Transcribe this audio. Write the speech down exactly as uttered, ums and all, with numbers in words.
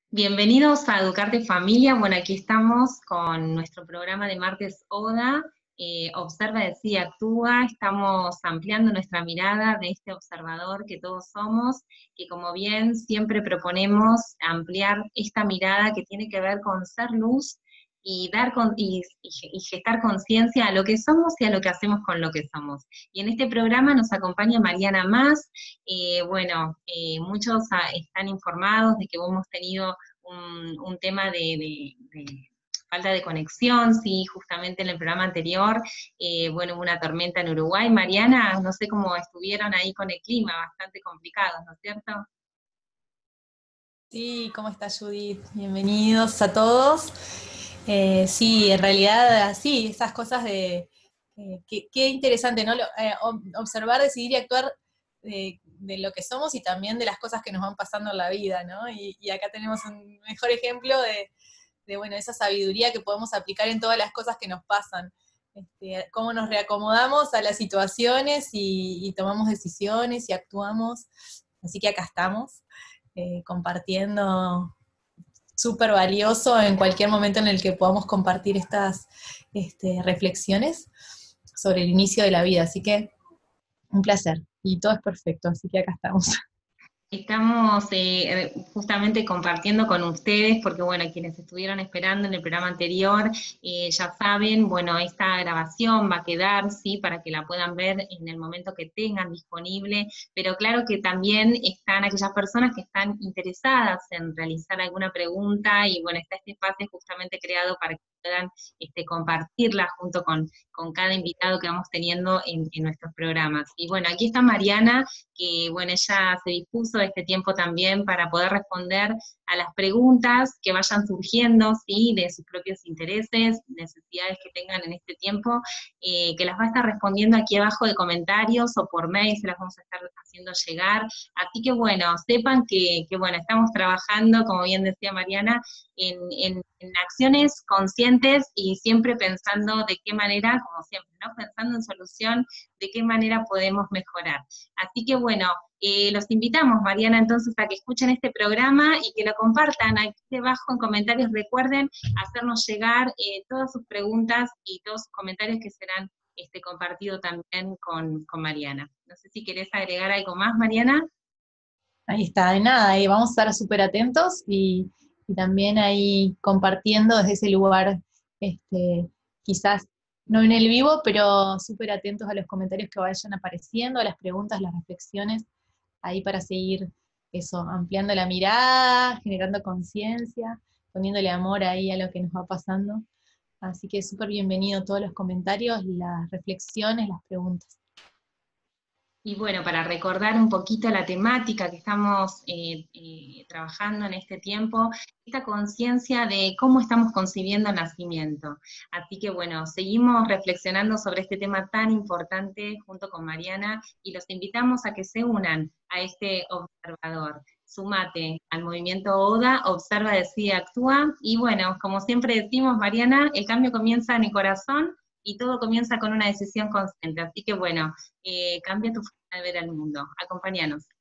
Bienvenidos a Educarte Familia. Bueno, aquí estamos con nuestro programa de martes ODA, eh, Observa, Decide, Actúa. Estamos ampliando nuestra mirada de este observador que todos somos, que como bien siempre proponemos ampliar esta mirada que tiene que ver con ser luz y dar con, y, y gestar conciencia a lo que somos y a lo que hacemos con lo que somos. Y en este programa nos acompaña Mariana Mas. Eh, bueno, eh, muchos ah, están informados de que hemos tenido un, un tema de, de, de falta de conexión, sí, justamente en el programa anterior, eh, bueno, hubo una tormenta en Uruguay. Mariana, no sé cómo estuvieron ahí con el clima, bastante complicado, ¿no es cierto? Sí, ¿cómo está Judith? Bienvenidos a todos. Eh, sí, en realidad, sí, esas cosas de... eh, qué, qué interesante, ¿no? Lo- eh, ob- observar, decidir y actuar de, de lo que somos y también de las cosas que nos van pasando en la vida, ¿no? Y, y acá tenemos un mejor ejemplo de, de, bueno, esa sabiduría que podemos aplicar en todas las cosas que nos pasan. Este, cómo nos reacomodamos a las situaciones y, y tomamos decisiones y actuamos. Así que acá estamos eh, compartiendo, súper valioso en cualquier momento en el que podamos compartir estas este, reflexiones sobre el inicio de la vida. Así que un placer. Y todo es perfecto, así que acá estamos. Estamos eh, justamente compartiendo con ustedes, porque bueno, quienes estuvieron esperando en el programa anterior, eh, ya saben, bueno, esta grabación va a quedar, sí, para que la puedan ver en el momento que tengan disponible, pero claro que también están aquellas personas que están interesadas en realizar alguna pregunta, y bueno, está este espacio justamente creado para que puedan este, compartirla junto con, con cada invitado que vamos teniendo en, en nuestros programas. Y bueno, aquí está Mariana, que bueno, ella se dispuso este tiempo también para poder responder a las preguntas que vayan surgiendo, ¿sí? De sus propios intereses, necesidades que tengan en este tiempo, eh, que las va a estar respondiendo aquí abajo de comentarios o por mail, se las vamos a estar haciendo llegar. Así que bueno, sepan que, que bueno, estamos trabajando, como bien decía Mariana, en, en, en acciones conscientes y siempre pensando de qué manera, como siempre, ¿no? Pensando en solución, de qué manera podemos mejorar. Así que bueno, eh, los invitamos, Mariana, entonces a que escuchen este programa y que lo compartan aquí debajo en comentarios. Recuerden hacernos llegar eh, todas sus preguntas y todos sus comentarios que serán este, compartidos también con, con Mariana. No sé si querés agregar algo más, Mariana. Ahí está, de nada, ahí vamos a estar súper atentos y, y también ahí compartiendo desde ese lugar, este, quizás no en el vivo, pero súper atentos a los comentarios que vayan apareciendo, a las preguntas, las reflexiones, ahí para seguir eso, ampliando la mirada, generando conciencia, poniéndole amor ahí a lo que nos va pasando. Así que súper bienvenido todos los comentarios, las reflexiones, las preguntas. Y bueno, para recordar un poquito la temática que estamos eh, eh, trabajando en este tiempo, esta conciencia de cómo estamos concibiendo el nacimiento. Así que bueno, seguimos reflexionando sobre este tema tan importante junto con Mariana y los invitamos a que se unan a este observador. Sumate al movimiento ODA, observa, decide, actúa. Y bueno, como siempre decimos, Mariana, el cambio comienza en el corazón y todo comienza con una decisión consciente. Así que bueno, eh, cambia tu forma de ver el mundo. Acompáñanos.